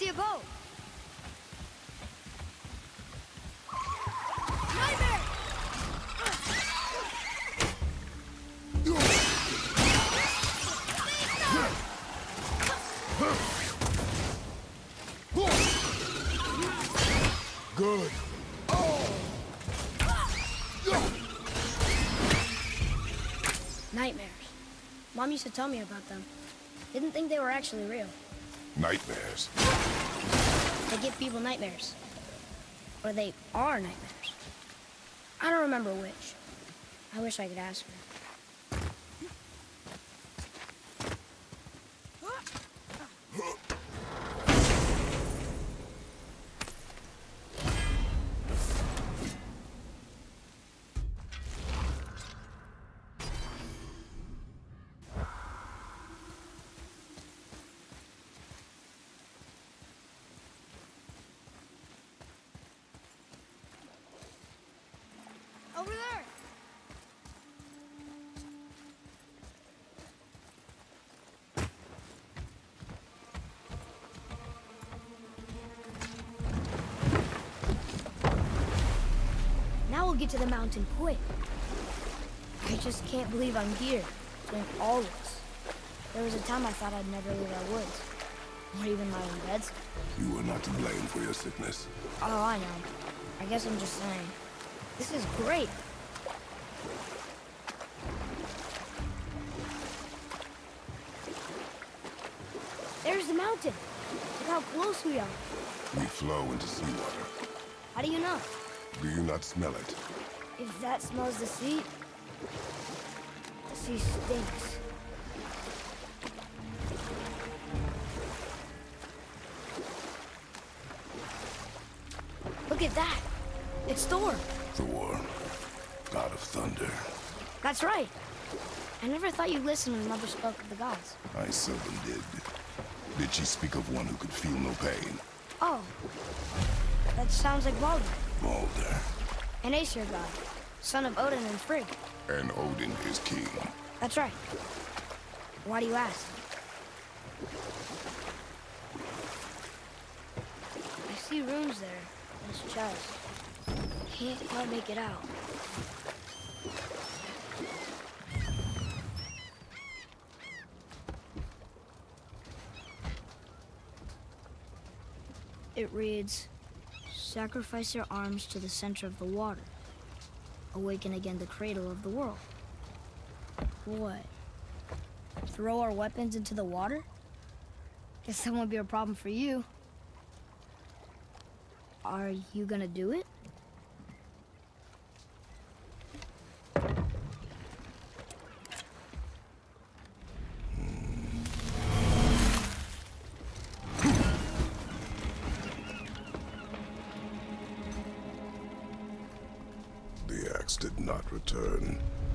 you go? Nightmare! Good. Nightmares. Mom used to tell me about them. Didn't think they were actually real. Nightmares. They give people nightmares. Or they are nightmares. I don't remember which. I wish I could ask her. Over there! Now we'll get to the mountain quick. I just can't believe I'm here, doing all this. There was a time I thought I'd never leave our woods, or even my own beds. You are not to blame for your sickness. Oh, I know. I guess I'm just saying. This is great. There's the mountain. Look how close we are. We flow into seawater. How do you know? Do you not smell it? If that smells the sea stinks. Look at that. It's Thor. Thor, god of thunder. That's right. I never thought you'd listen when Mother spoke of the gods. I seldom did. Did she speak of one who could feel no pain? Oh. That sounds like Baldur. Baldur. An Aesir god, son of Odin and Frigg. And Odin is king. That's right. Why do you ask? I see runes there in his chest. Can't quite make it out. It reads, sacrifice your arms to the center of the water. Awaken again the cradle of the world. What? Throw our weapons into the water? Guess that won't be a problem for you. Are you gonna do it? The axe did not return.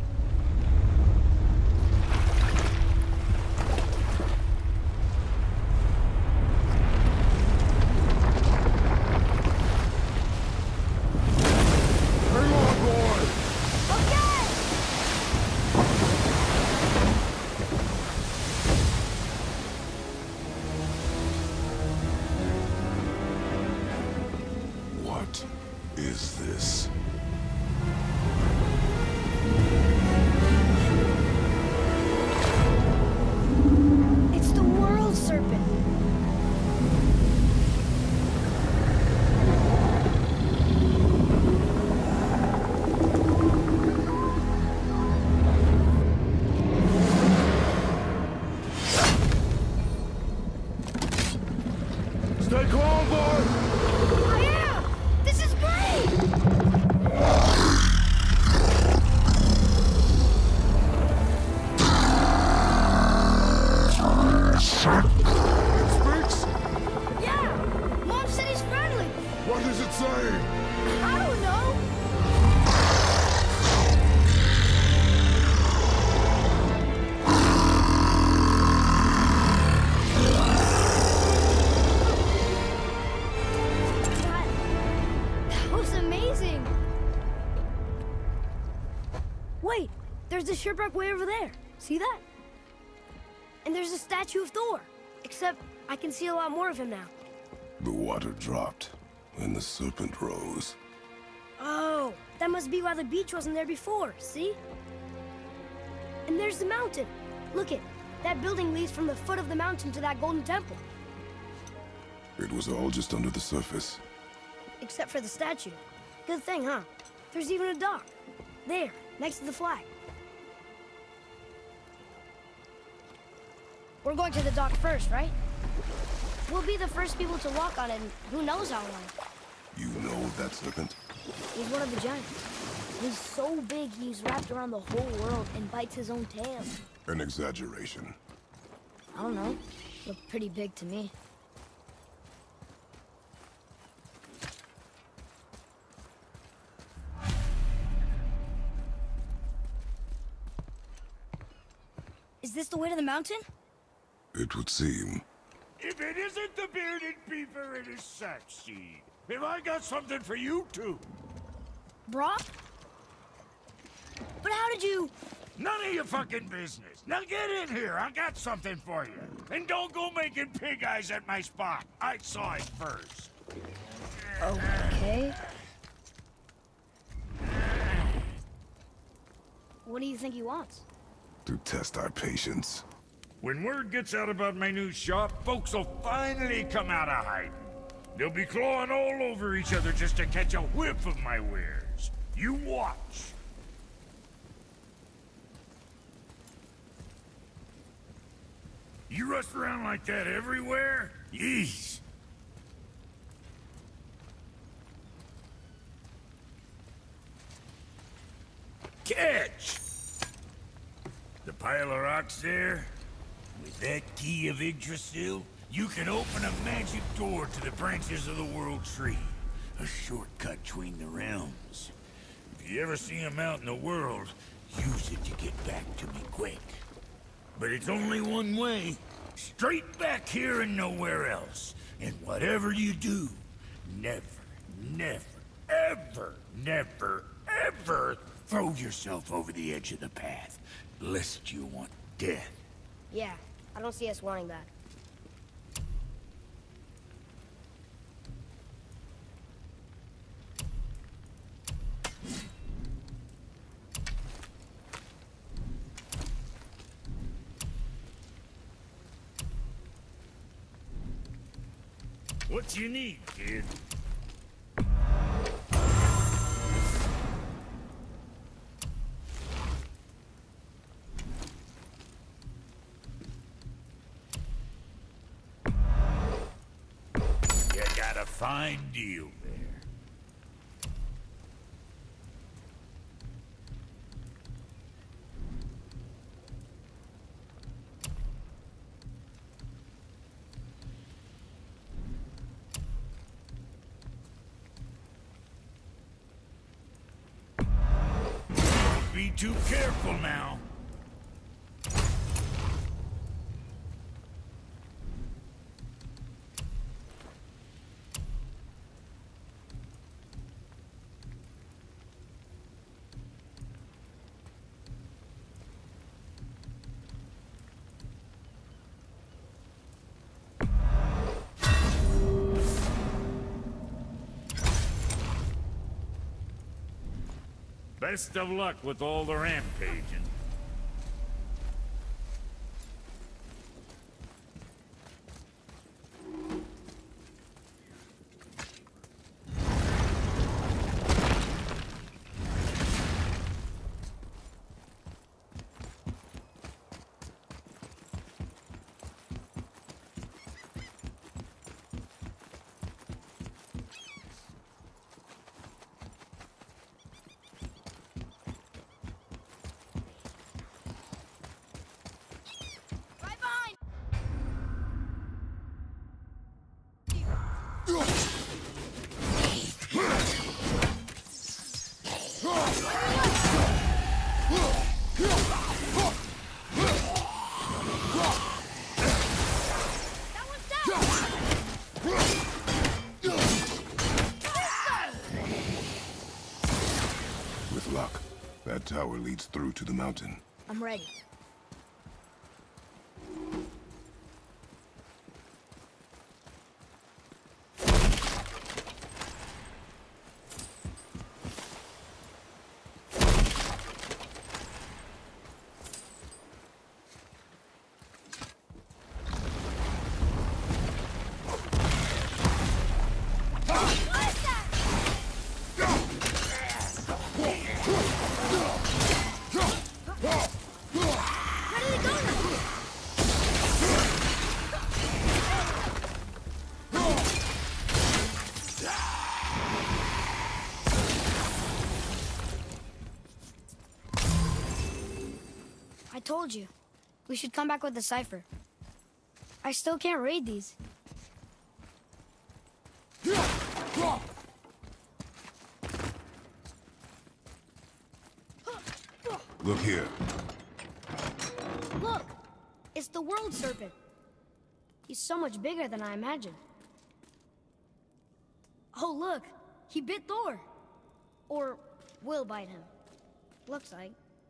What is this? It's the world serpent. Stay calm, boy! I am! This is great! It speaks? Yeah! Mom said he's friendly! What does it say? I don't know! That was amazing! Wait! There's a shipwreck way over there. See that? And there's a statue of Thor. Except I can see a lot more of him now. The water dropped, and the serpent rose. Oh, that must be why the beach wasn't there before, see? And there's the mountain. Look it, that building leads from the foot of the mountain to that golden temple. It was all just under the surface. Except for the statue. Good thing, huh? There's even a dock. There, next to the flag. We're going to the dock first, right? We'll be the first people to walk on it, and who knows how long. You know that serpent? He's one of the giants. He's so big he's wrapped around the whole world and bites his own tail. An exaggeration. I don't know. Looked pretty big to me. Is this the way to the mountain? It would seem. If it isn't the bearded beaver, it is Sackseed. Have I got something for you too? Brock? But how did you... None of your fucking business. Now get in here. I got something for you. And don't go making pig eyes at my spot. I saw it first. Okay. What do you think he wants? To test our patience. When word gets out about my new shop, folks will finally come out of hiding. They'll be clawing all over each other just to catch a whiff of my wares. You watch. You rush around like that everywhere? Yeesh. Catch! The pile of rocks there? With that key of Yggdrasil, you can open a magic door to the branches of the World Tree. A shortcut between the realms. If you ever see him out in the world, use it to get back to me quick. But it's only one way. Straight back here and nowhere else. And whatever you do, never, ever throw yourself over the edge of the path, lest you want death. Yeah, I don't see us wanting that. What you need, kid? You got a fine deal there. Be too careful now. Best of luck with all the rampaging. With luck, that tower leads through to the mountain. I'm ready. told you. We should come back with the cipher. I still can't read these. Look here. Look! It's the World Serpent. He's so much bigger than I imagined. Oh, look! He bit Thor! Or will bite him. Looks like.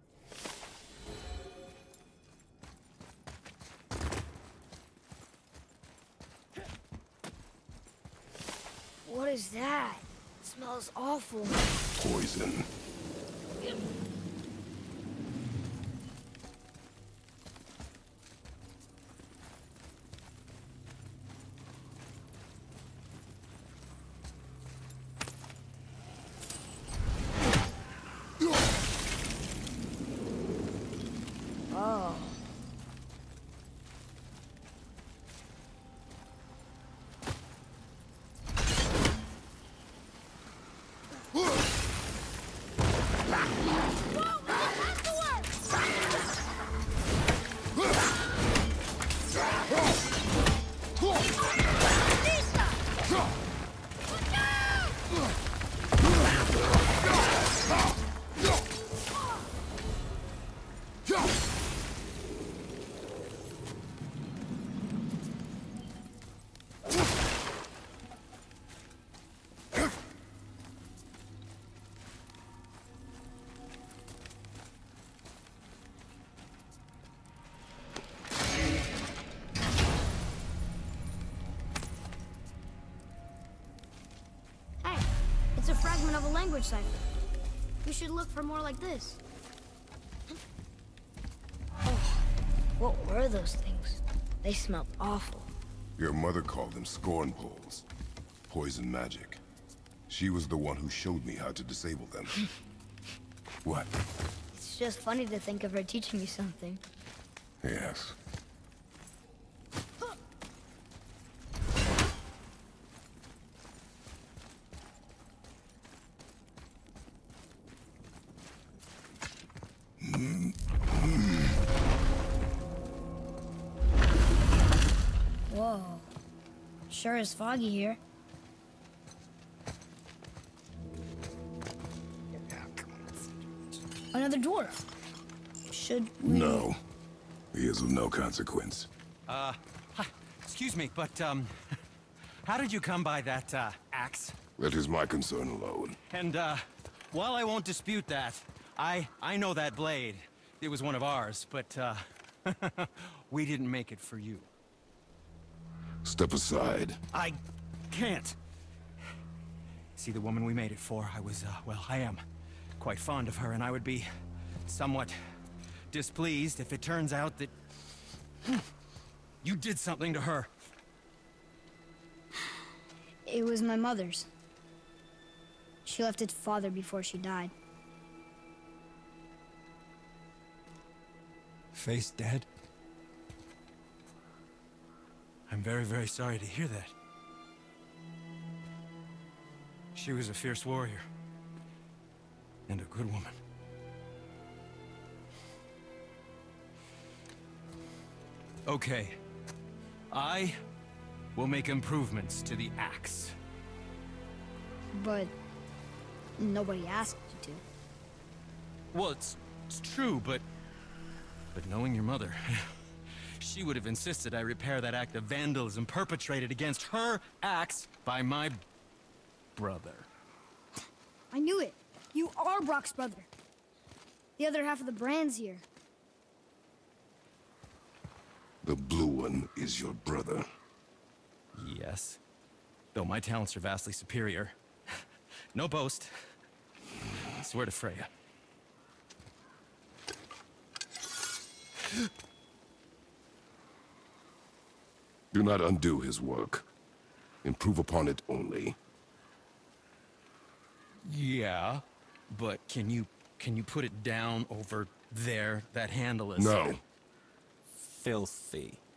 What is that? It smells awful. Poison. Oh. It's a fragment of a language cipher. We should look for more like this. Oh, what were those things? They smelled awful. Your mother called them scorn poles. Poison magic. She was the one who showed me how to disable them. What? It's just funny to think of her teaching you something. Yes. Whoa. Sure is foggy here. Another dwarf. Should we... No. He is of no consequence. Hi. Excuse me, but, how did you come by that, axe? That is my concern alone. And, while I won't dispute that, I know that blade. It was one of ours, but, we didn't make it for you. Step aside. I can't. See, the woman we made it for, well, I am quite fond of her, and I would be somewhat displeased if it turns out that you did something to her. It was my mother's. She left its father before she died. Face dead? I'm very, very sorry to hear that. She was a fierce warrior. And a good woman. Okay. I will make improvements to the axe. But nobody asked you to. Well, it's true, but knowing your mother, she would have insisted I repair that act of vandalism perpetrated against her axe by my brother. I knew it. You are Brock's brother. The other half of the brand's here. The blue one is your brother. Yes. Though my talents are vastly superior. No boast. I swear to Freya. Do not undo his work. Improve upon it only. Yeah, but can you put it down over there? That handle is... No. Filthy.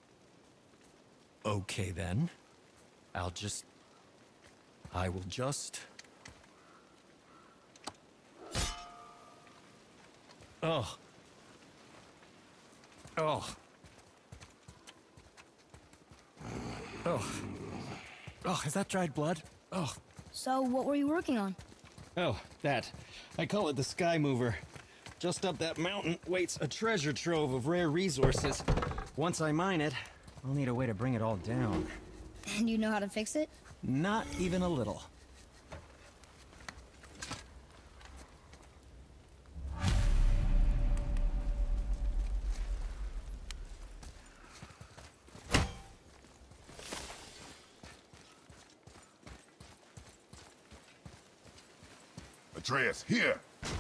Okay, then. I will just... Oh. Oh. Oh. Oh, is that dried blood? Oh. So, what were you working on? Oh, that. I call it the Sky Mover. Just up that mountain waits a treasure trove of rare resources. Once I mine it, I'll need a way to bring it all down. And you know how to fix it? Not even a little. Atreus, here!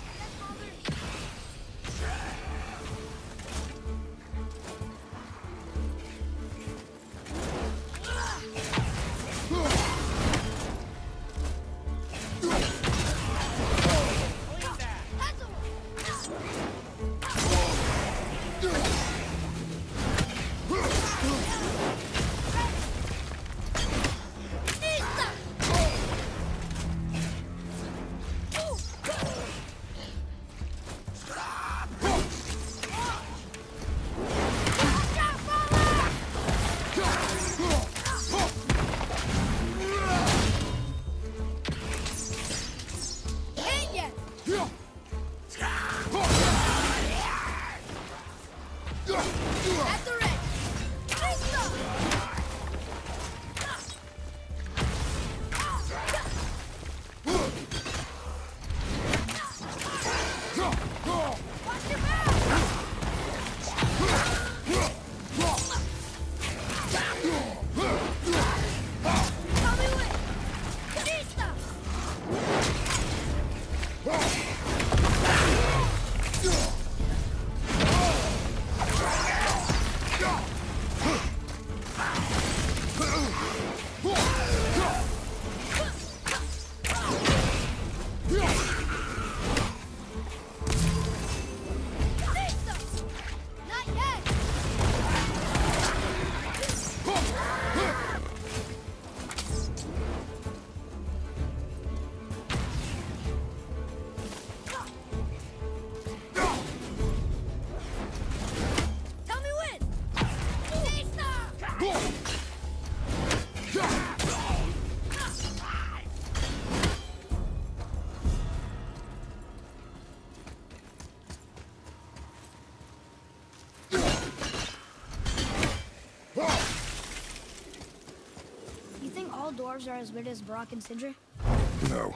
Dwarves are as weird as Brock and Sindri? No.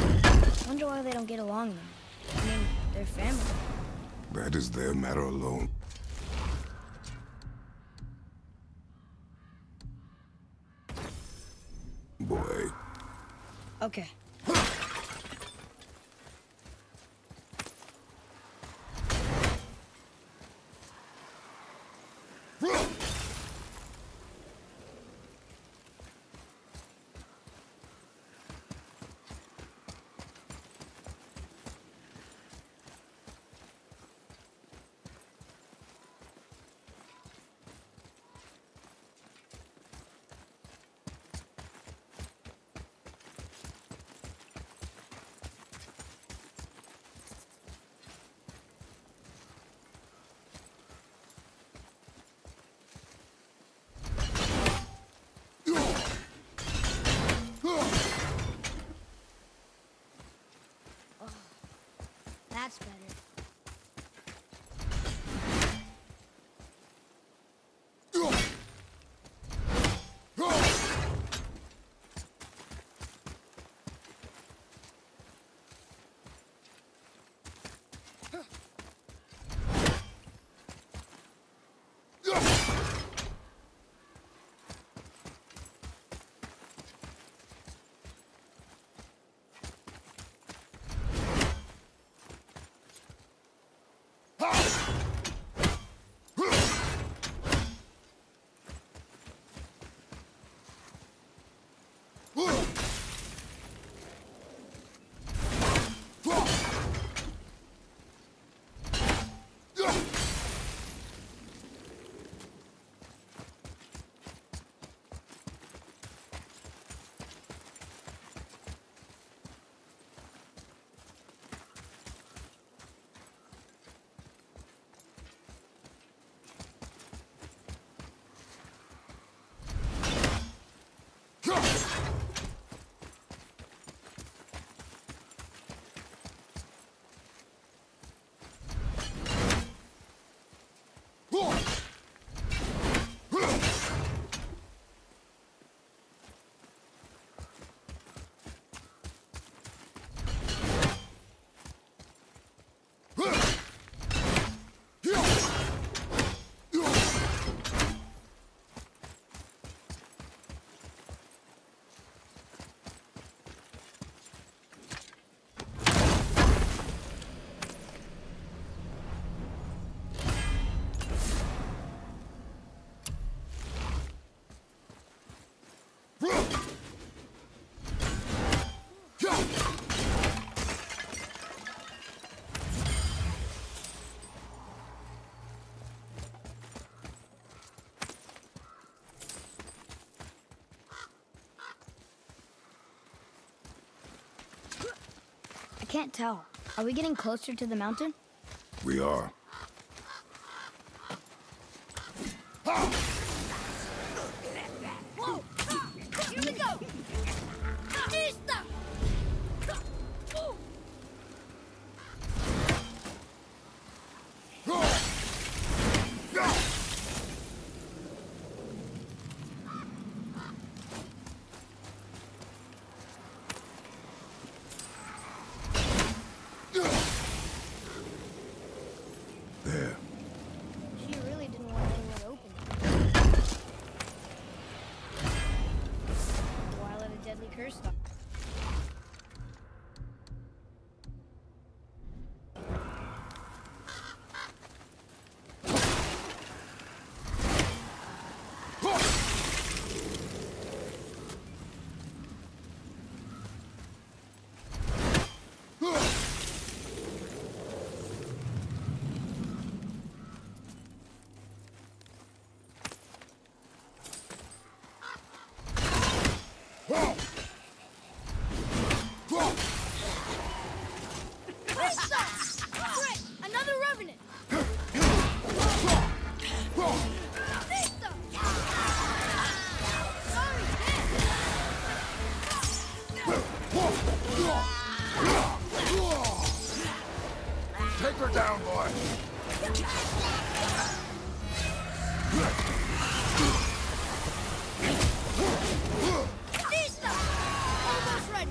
Wonder why they don't get along then. I mean, they're family. That is their matter alone. Boy. Okay. That's better. can't tell. Are we getting closer to the mountain? We are. Whoa! Here we go! Batista! There. She really didn't want anyone to open it. Why let a deadly curse stop? Another revenant! Take her down, boy! Almost ready!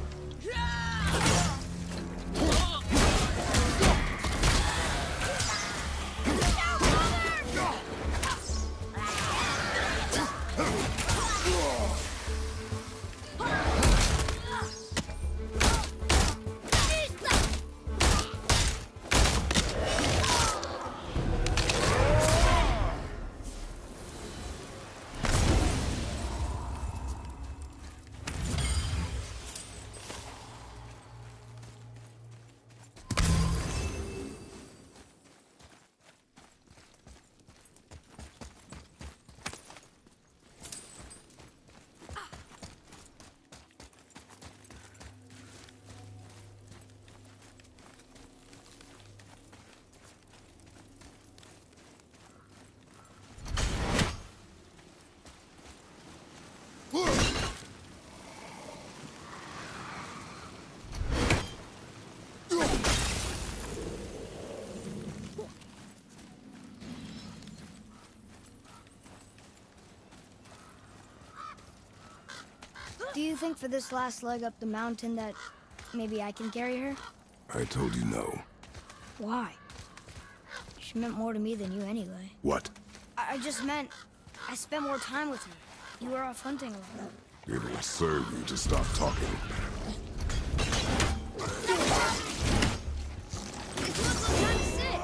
Do you think for this last leg up the mountain that maybe I can carry her? I told you no. Why? She meant more to me than you anyway. What? I just meant I spent more time with her. You were off hunting a lot. It would serve you to stop talking. It looks like I'm sick.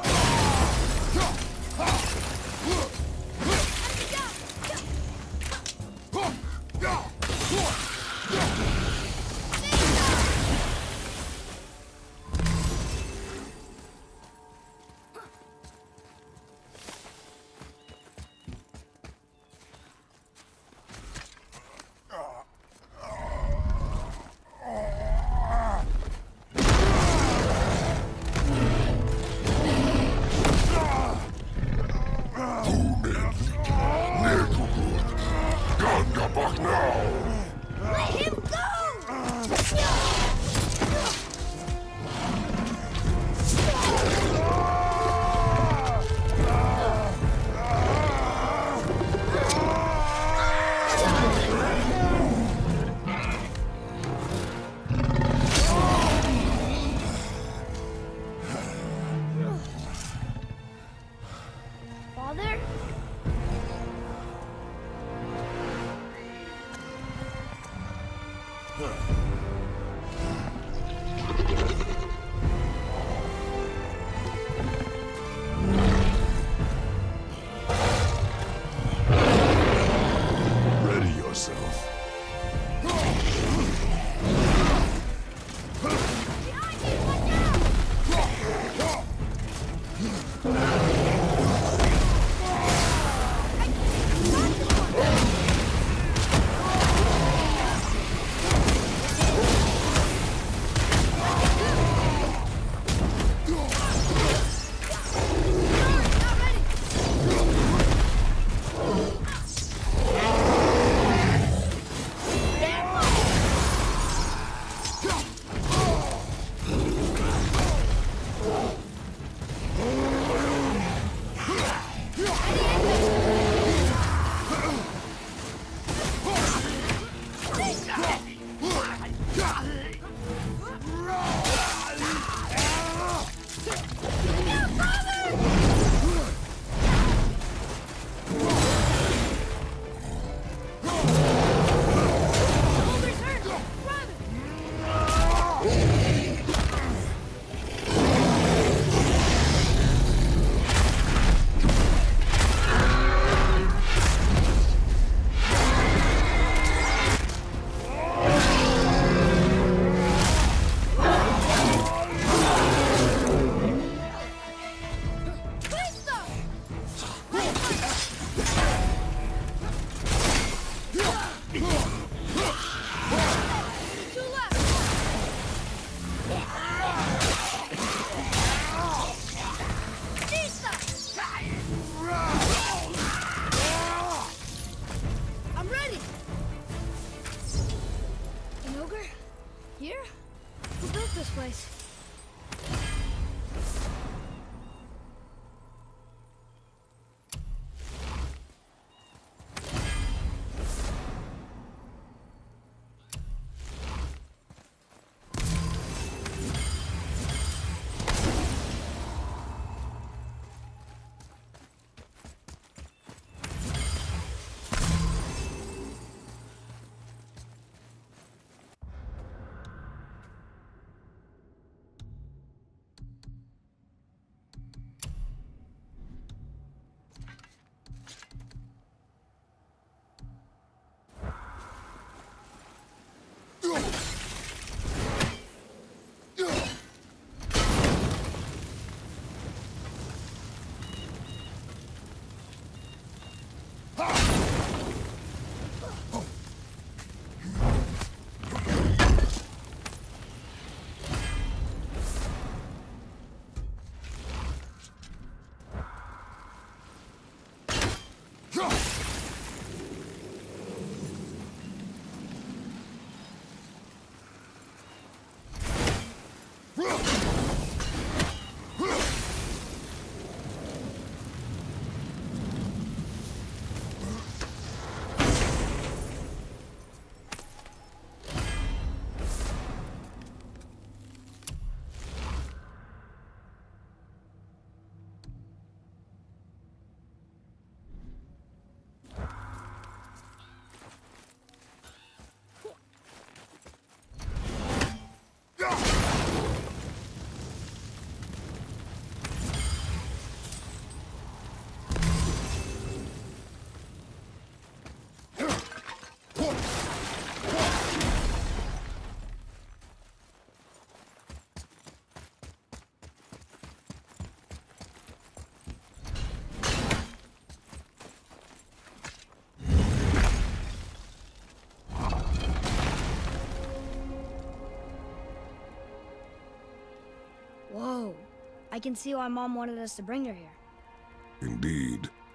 Whoa. I can see why Mom wanted us to bring her here. Indeed.